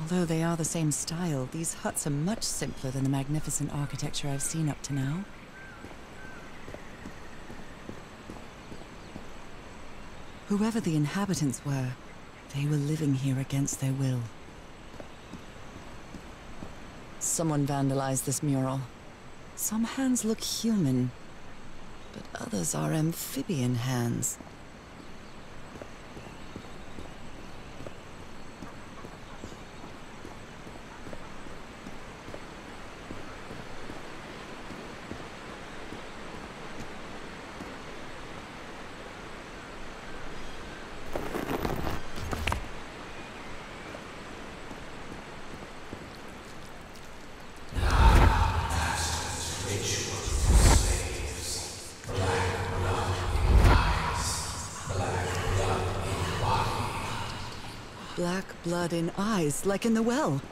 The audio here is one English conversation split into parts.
Although they are the same style, these huts are much simpler than the magnificent architecture I've seen up to now. Whoever the inhabitants were, they were living here against their will. Someone vandalized this mural. Some hands look human, but others are amphibian hands. Black blood in eyes, like in the well.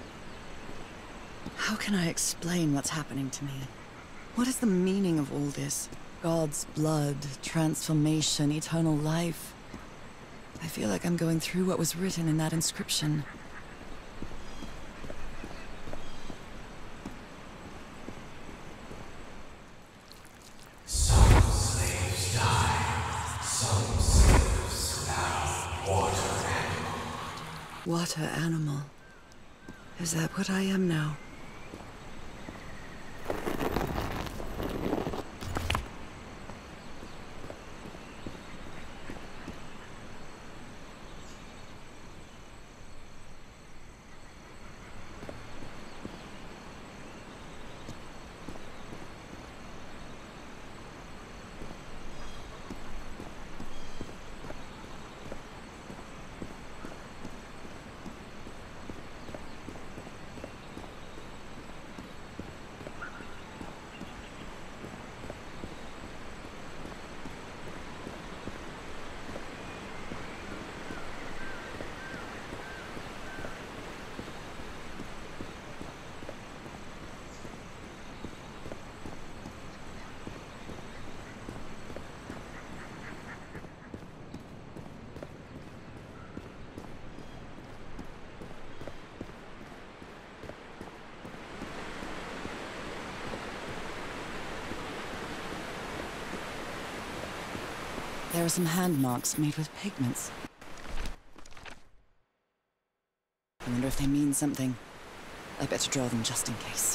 How can I explain what's happening to me? What is the meaning of all this? God's blood, transformation, eternal life. I feel like I'm going through what was written in that inscription. Some slaves die. Some slaves now water animal. Water animal. Is that what I am now? There are some hand marks made with pigments. I wonder if they mean something. I better draw them just in case.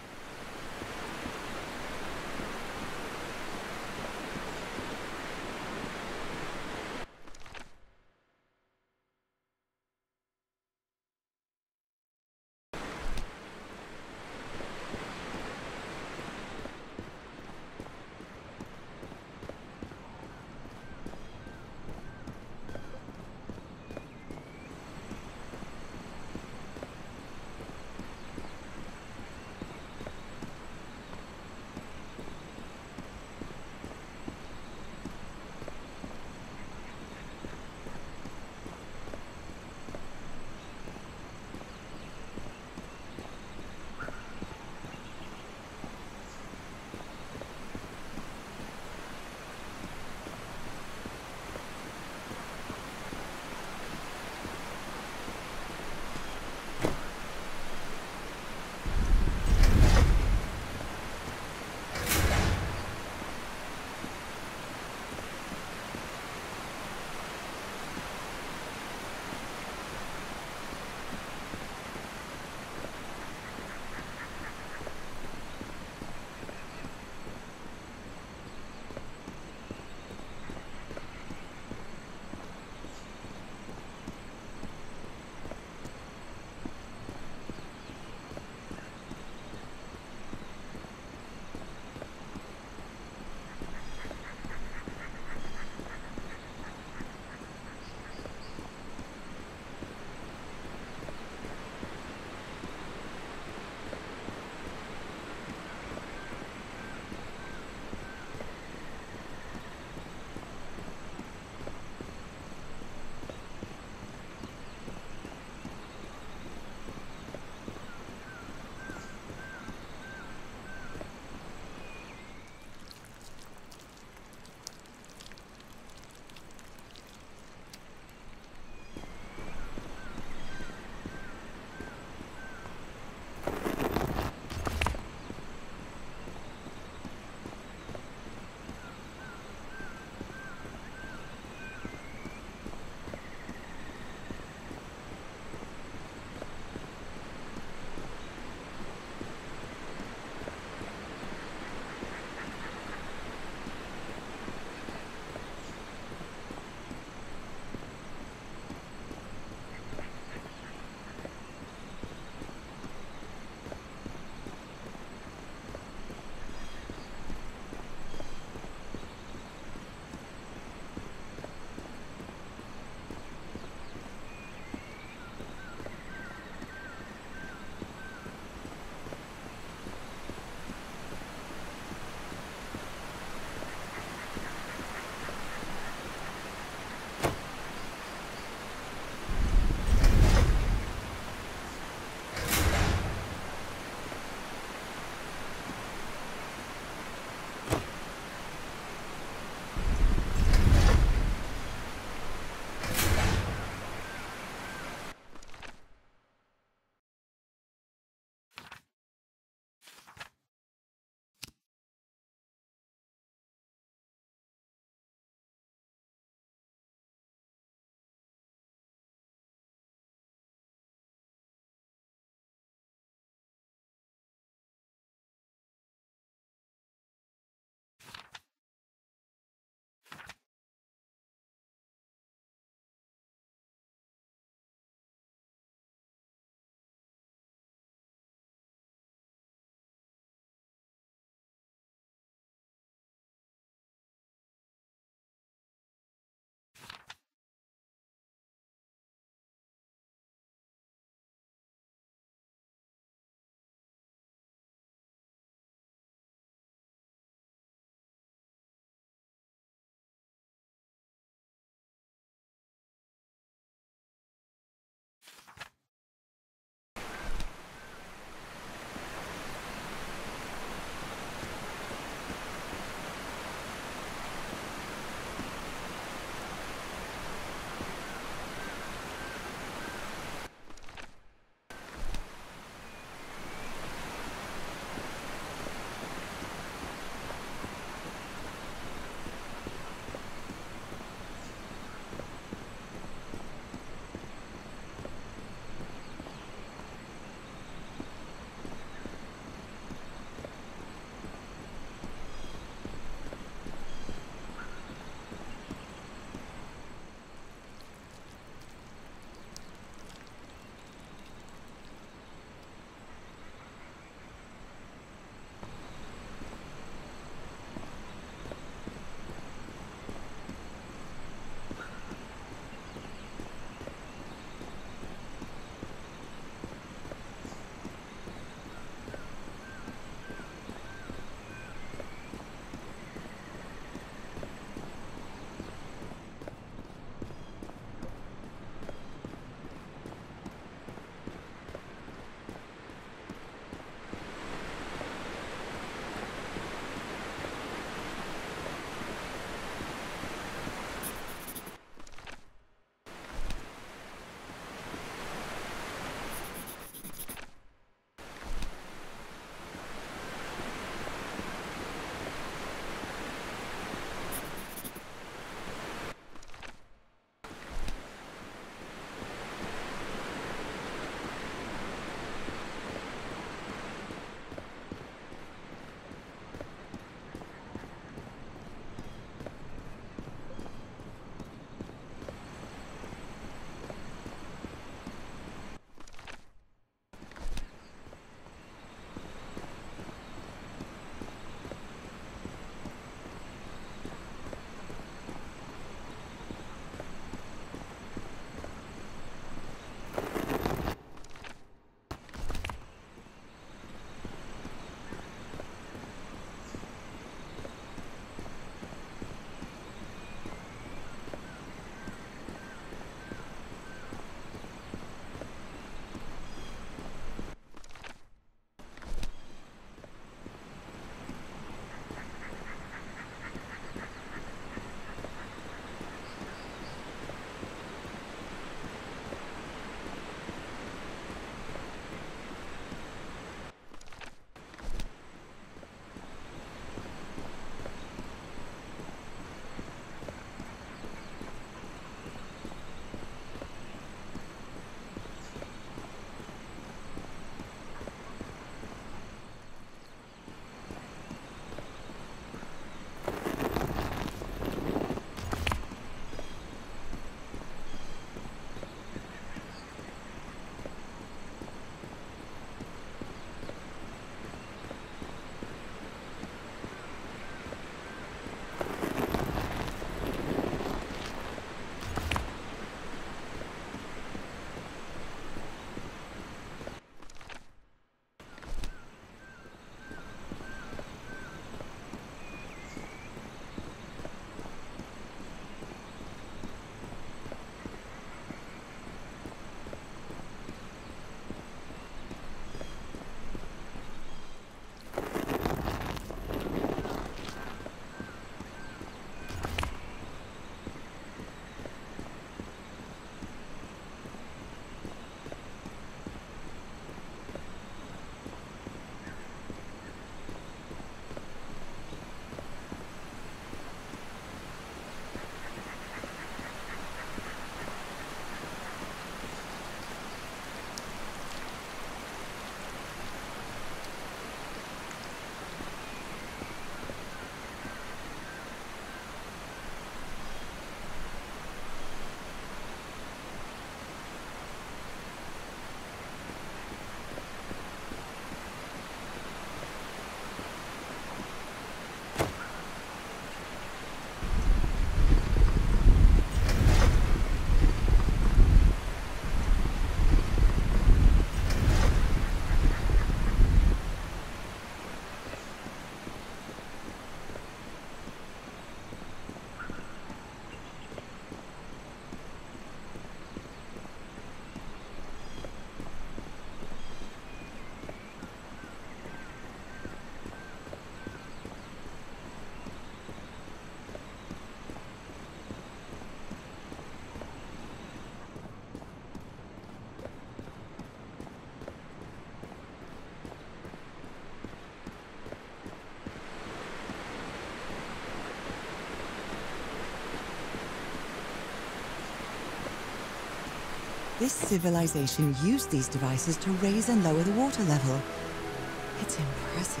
This civilization used these devices to raise and lower the water level. It's impressive.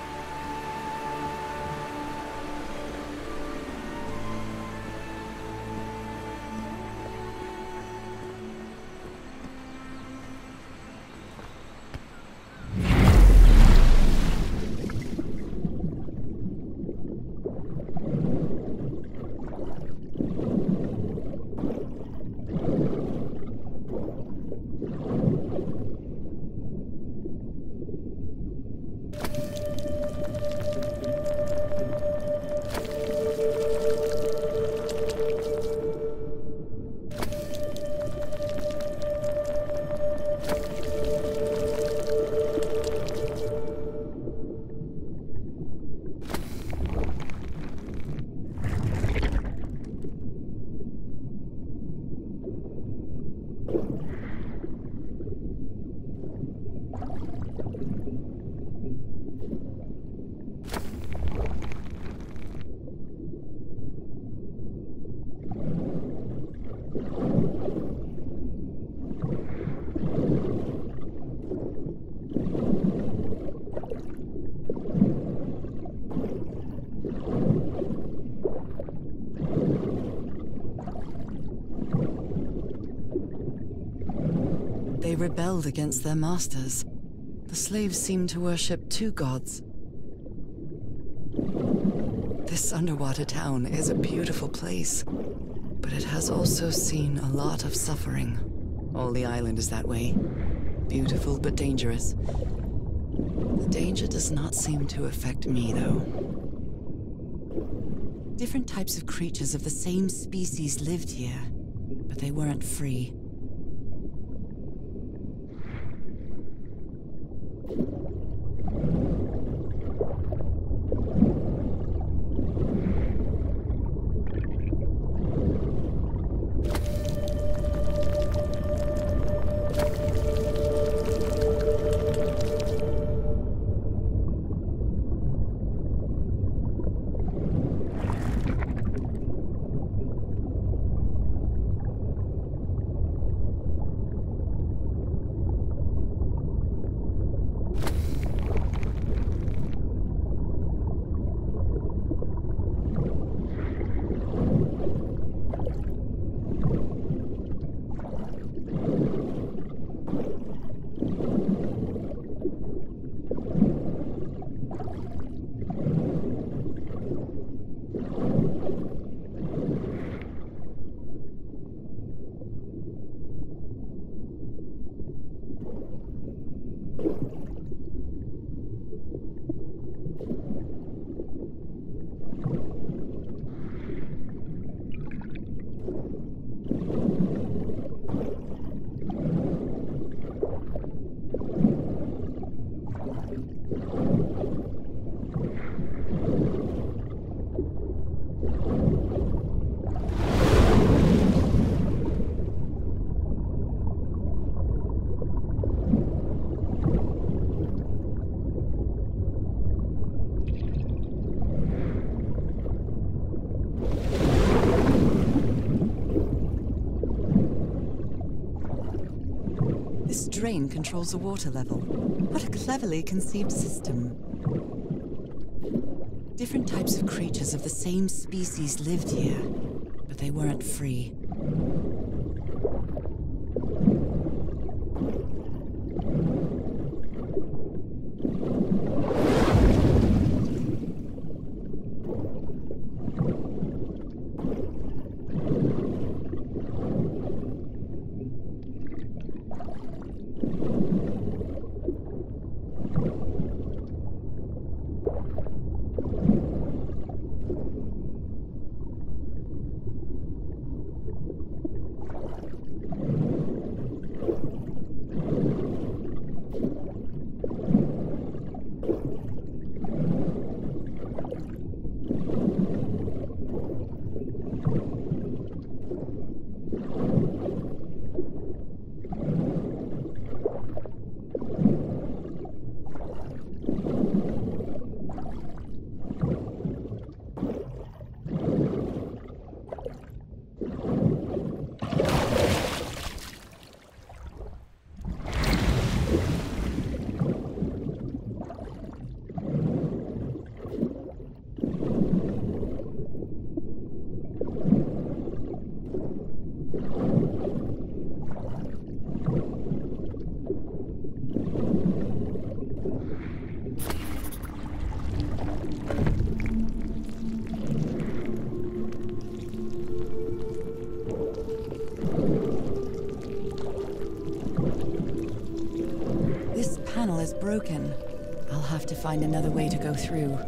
They rebelled against their masters. The slaves seemed to worship two gods. This underwater town is a beautiful place, but it has also seen a lot of suffering. All the island is that way. Beautiful but dangerous. The danger does not seem to affect me, though. Different types of creatures of the same species lived here, but they weren't free. This drain controls the water level. What a cleverly conceived system. Different types of creatures of the same species lived here, but they weren't free. broken. I'll have to find another way to go through.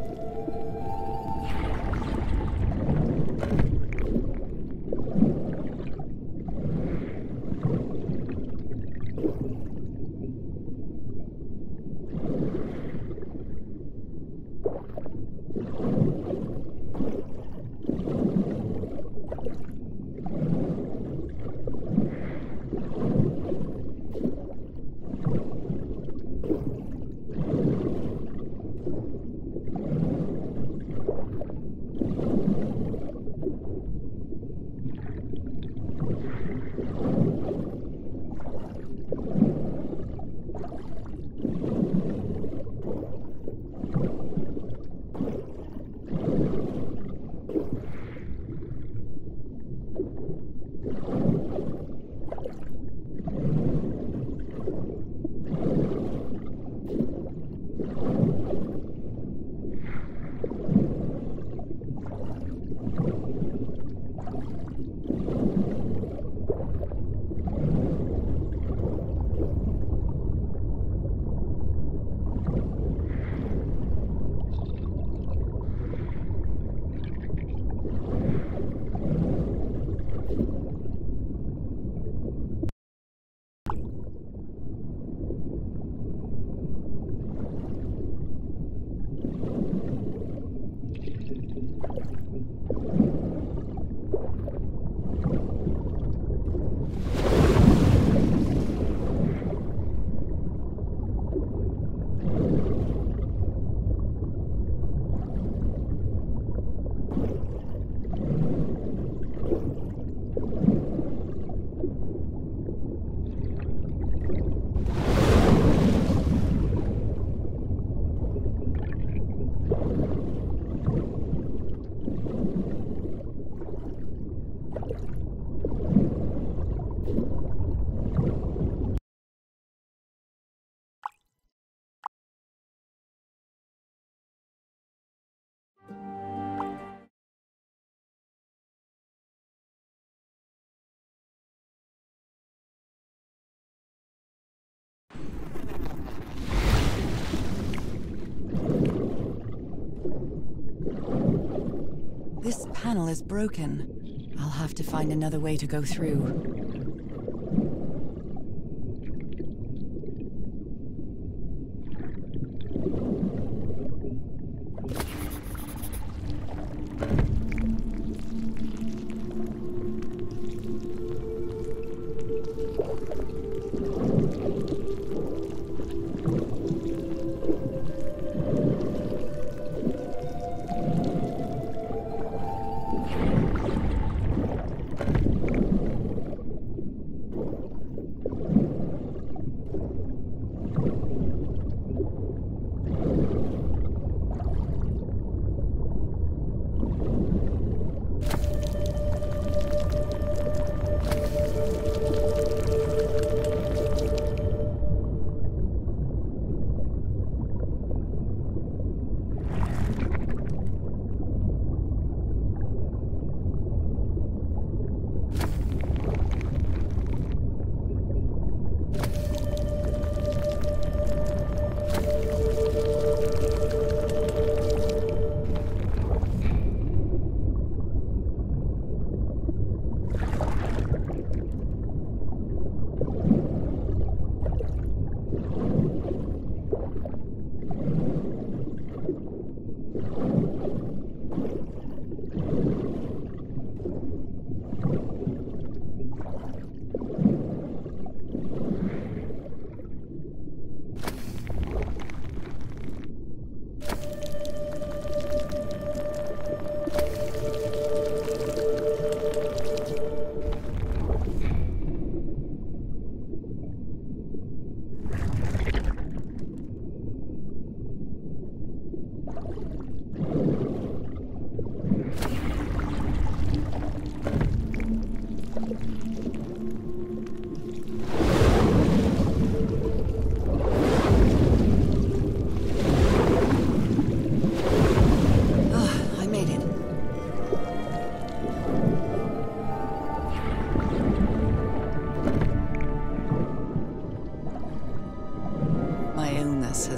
This panel is broken. I'll have to find another way to go through.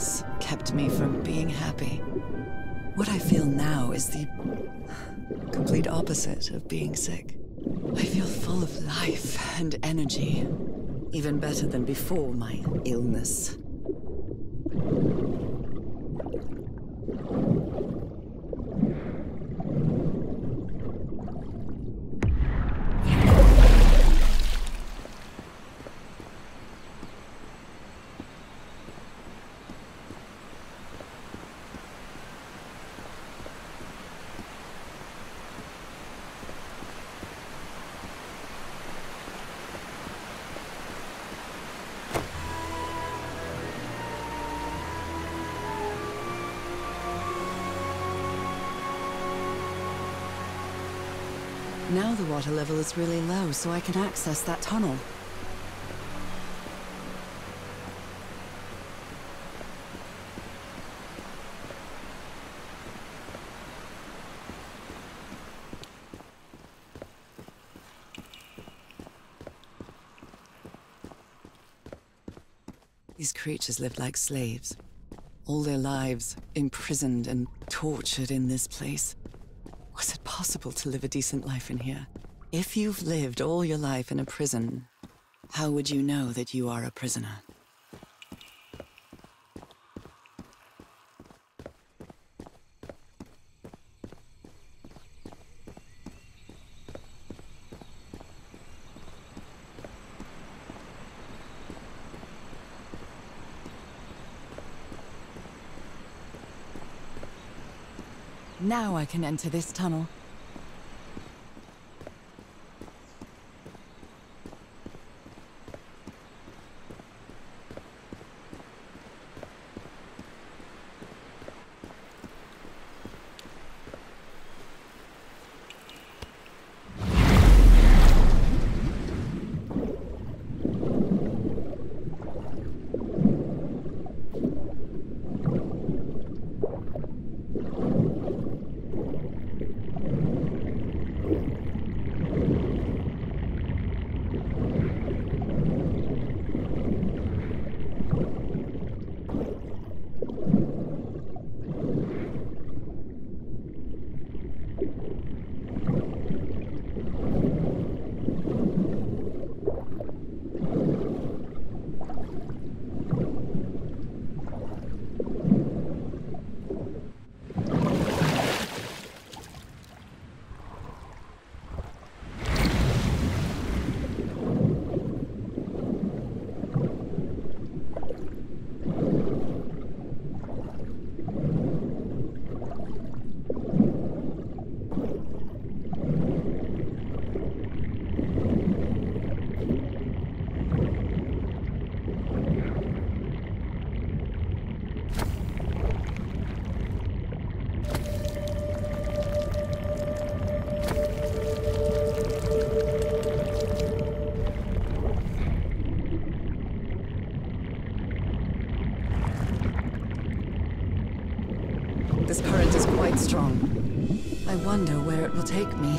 illness kept me from being happy. What I feel now is the complete opposite of being sick. I feel full of life and energy, even better than before my illness. Now the water level is really low, so I can access that tunnel. These creatures lived like slaves, all their lives imprisoned and tortured in this place. Was it possible to live a decent life in here? If you've lived all your life in a prison, how would you know that you are a prisoner? Now I can enter this tunnel. This current is quite strong. I wonder where it will take me.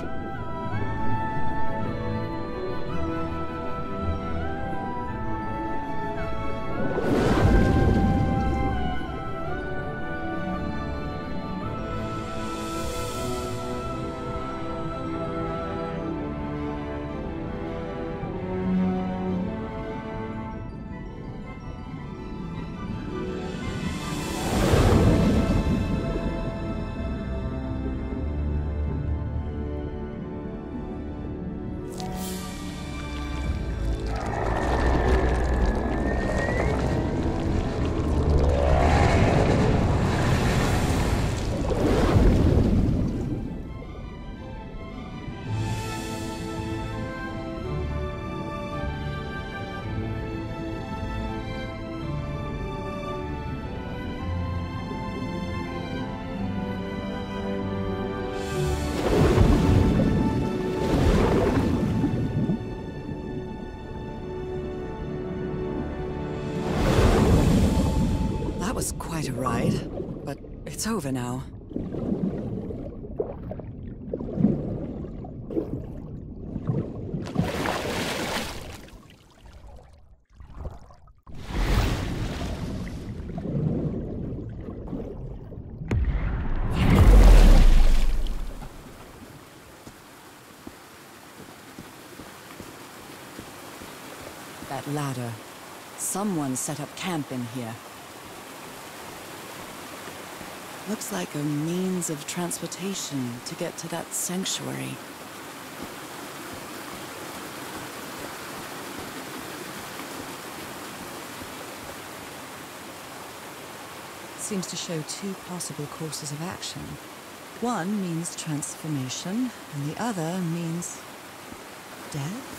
That was quite a ride, but it's over now. ladder. Someone set up camp in here. Looks like a means of transportation to get to that sanctuary. Seems to show two possible courses of action. One means transformation, and the other means death?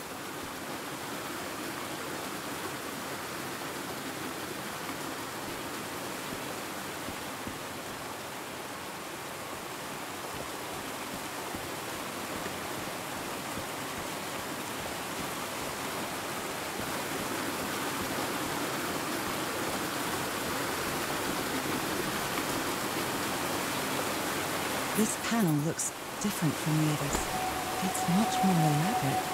This panel looks different from the others. It's much more elaborate.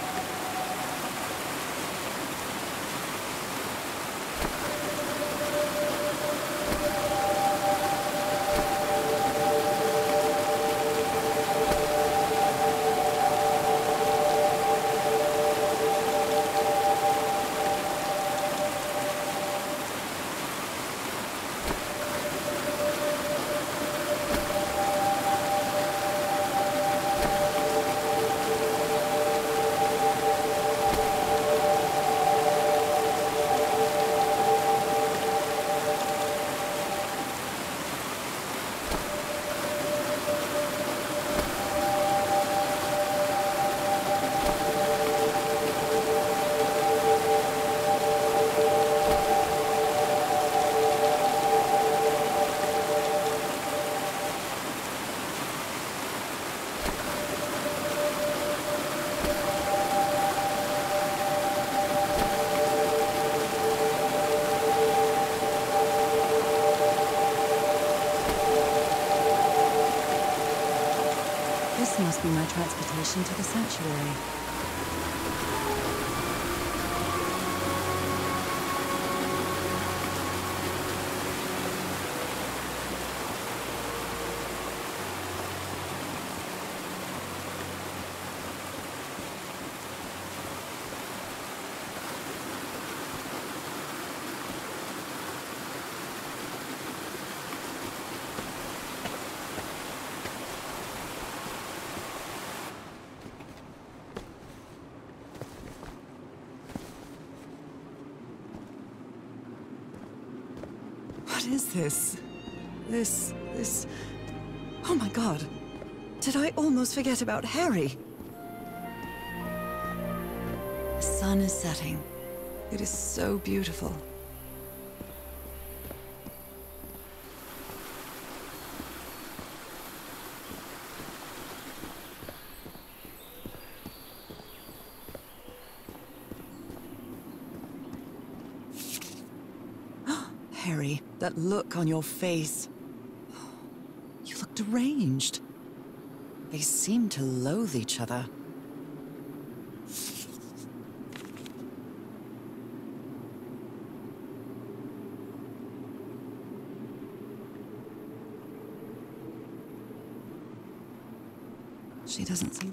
This must be my transportation to the sanctuary. What is this? This... Oh my god! Did I almost forget about Harry? The sun is setting. It is so beautiful. Harry, that look on your face. You look deranged. They seem to loathe each other. She doesn't seem...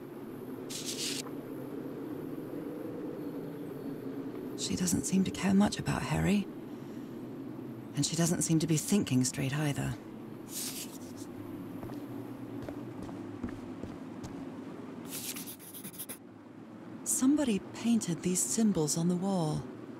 She doesn't seem to care much about Harry. And she doesn't seem to be thinking straight either. Somebody painted these symbols on the wall.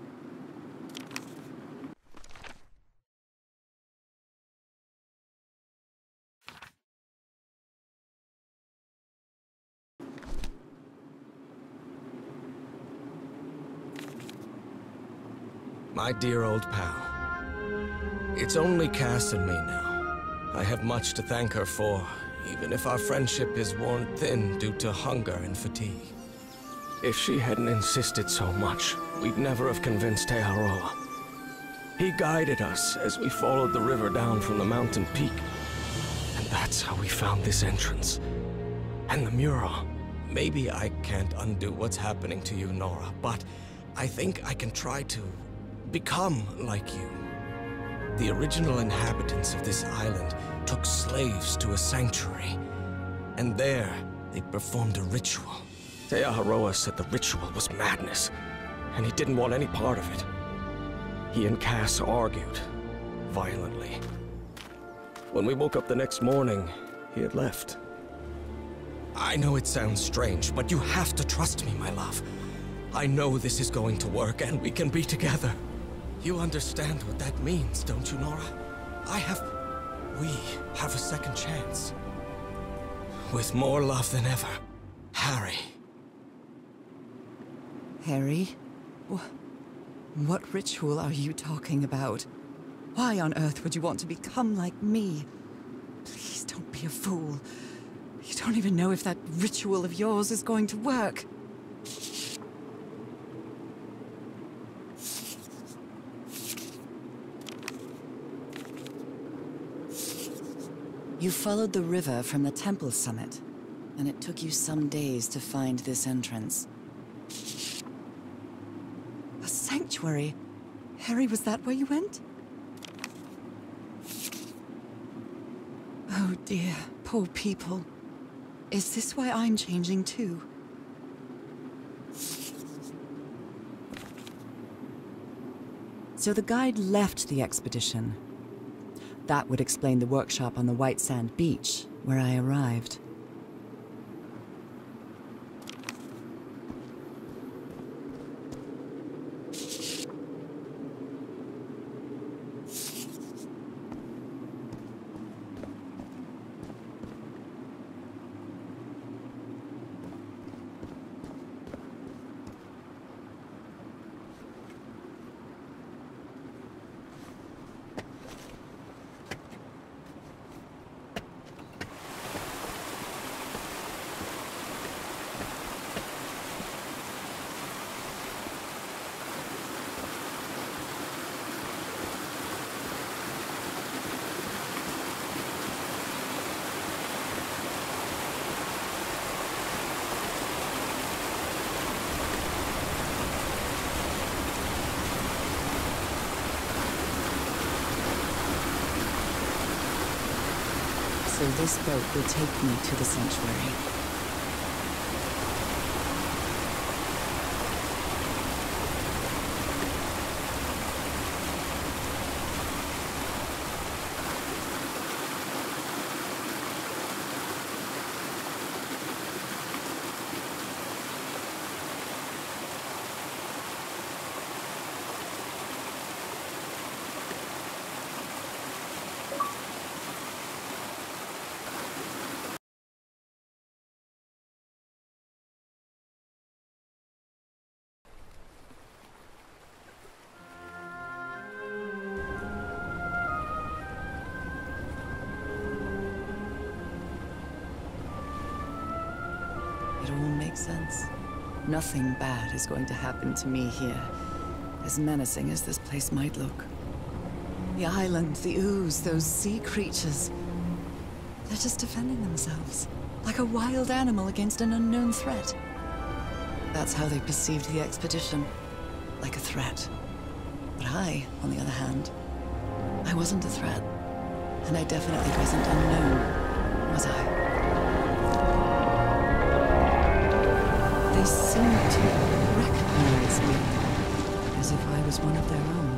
My dear old pal. It's only Cass and me now. I have much to thank her for, even if our friendship is worn thin due to hunger and fatigue. If she hadn't insisted so much, we'd never have convinced Teharoa. He guided us as we followed the river down from the mountain peak. And that's how we found this entrance. And the mural. Maybe I can't undo what's happening to you, Nora, but I think I can try to become like you. The original inhabitants of this island took slaves to a sanctuary, and there they performed a ritual. Teaharoa said the ritual was madness, and he didn't want any part of it. He and Cass argued, violently. When we woke up the next morning, he had left. I know it sounds strange, but you have to trust me, my love. I know this is going to work, and we can be together. You understand what that means, don't you, Nora? We have a second chance. With more love than ever, Harry. Harry? What ritual are you talking about? Why on earth would you want to become like me? Please don't be a fool. You don't even know if that ritual of yours is going to work. You followed the river from the temple summit, and it took you some days to find this entrance. A sanctuary? Harry, was that where you went? Oh dear, poor people. Is this why I'm changing too? So the guide left the expedition. That would explain the workshop on the White Sand Beach, where I arrived. So this boat will take me to the sanctuary. It all makes sense. Nothing bad is going to happen to me here, as menacing as this place might look. The island, the ooze, those sea creatures. They're just defending themselves, like a wild animal against an unknown threat. That's how they perceived the expedition, like a threat. But I, on the other hand, I wasn't a threat. And I definitely wasn't unknown, was I? They seemed to recognize me, as if I was one of their own.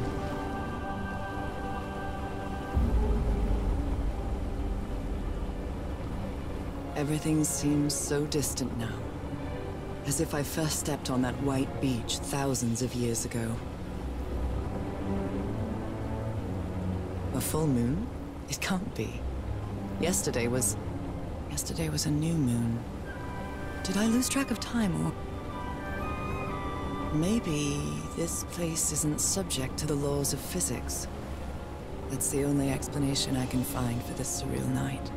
Everything seems so distant now, as if I first stepped on that white beach thousands of years ago. A full moon? It can't be. Yesterday was a new moon. Did I lose track of time, or... Maybe this place isn't subject to the laws of physics. That's the only explanation I can find for this surreal night.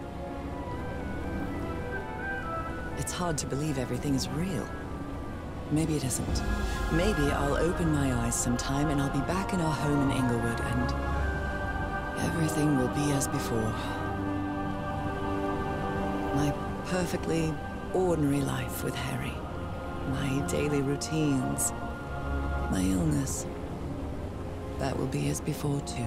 It's hard to believe everything is real. Maybe it isn't. Maybe I'll open my eyes sometime and I'll be back in our home in Inglewood and... everything will be as before. My perfectly ordinary life with Harry. My daily routines. My illness. That will be as before, too.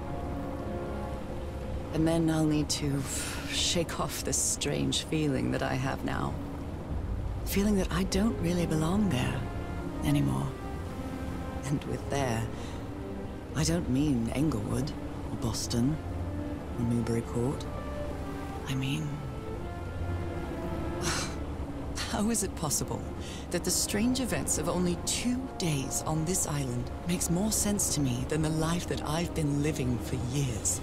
And then I'll need to shake off this strange feeling that I have now. Feeling that I don't really belong there anymore. end with there. I don't mean Englewood, or Boston, or Newburyport. I mean... How is it possible that the strange events of only 2 days on this island makes more sense to me than the life that I've been living for years?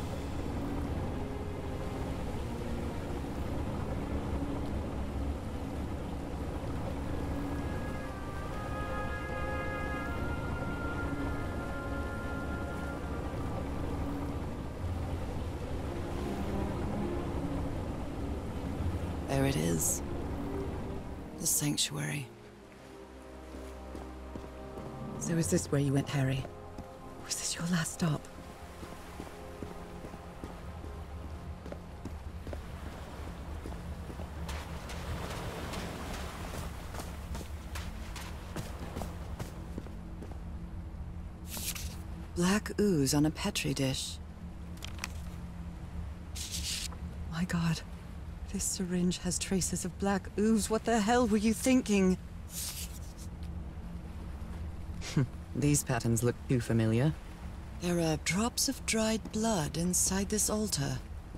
There it is. The sanctuary. So is this where you went, Harry? Was this your last stop? Black ooze on a petri dish. My God. This syringe has traces of black ooze. What the hell were you thinking? These patterns look too familiar. There are drops of dried blood inside this altar.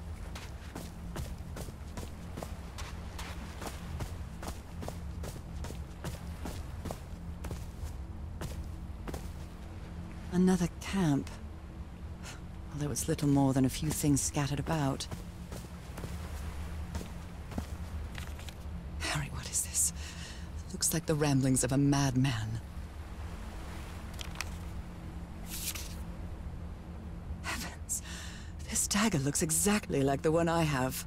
Another camp. Although it's little more than a few things scattered about. Harry, what is this? It looks like the ramblings of a madman. Heavens, this dagger looks exactly like the one I have.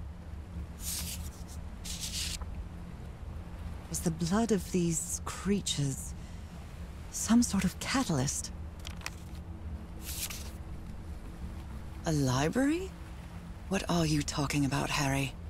Was the blood of these creatures some sort of catalyst? A library? What are you talking about, Harry?